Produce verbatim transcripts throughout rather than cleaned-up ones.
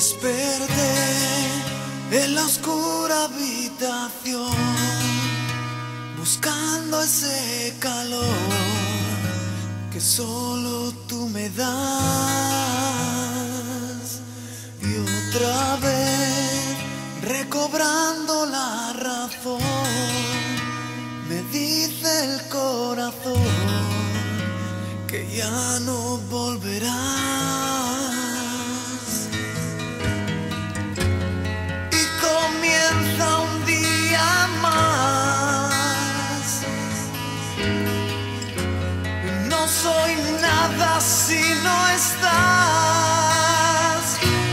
Desperté en la oscura habitación, buscando ese calor que solo tú me das. Y otra vez, recobrando la razón, me dice el corazón que ya no volverás. Un día más, no soy nada si no estás.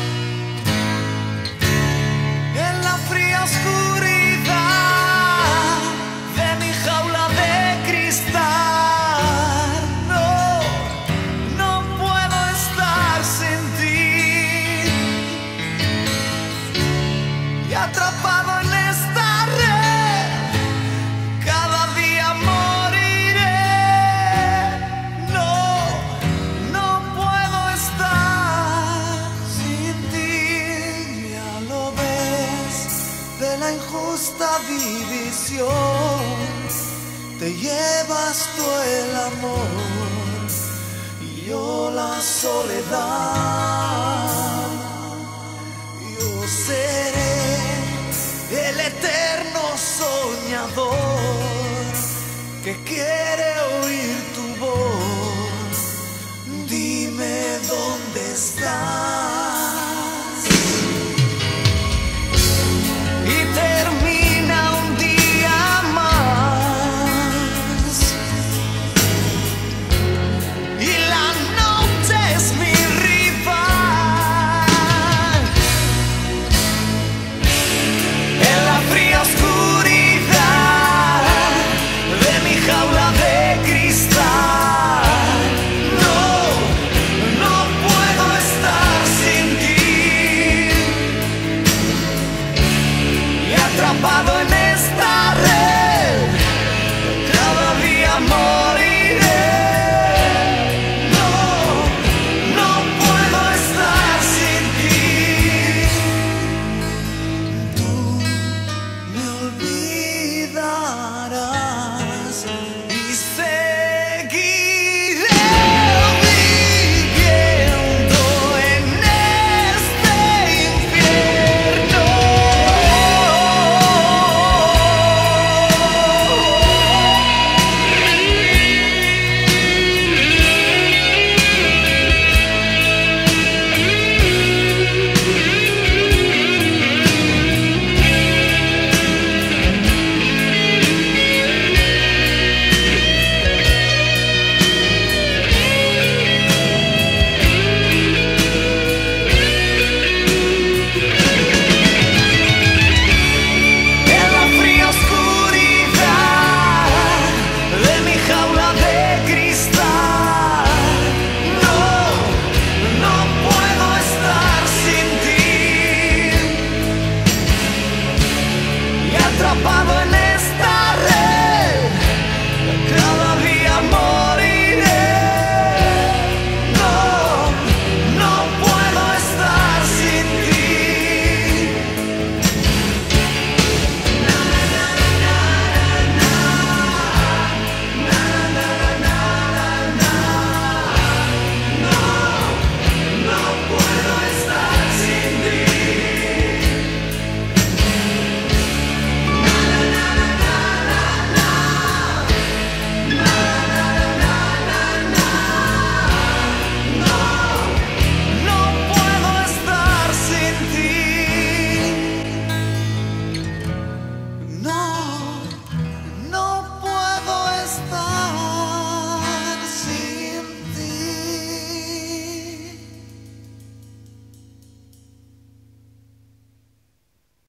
En la fría oscuridad de mi jaula de cristal, no, no puedo estar sin ti. Y atrapado en esta red, cada día moriré. No, no puedo estar sin ti. Ya lo ves, de la injusta división te llevas tú el amor y yo la soledad. Yo seré el eterno soñador que quiere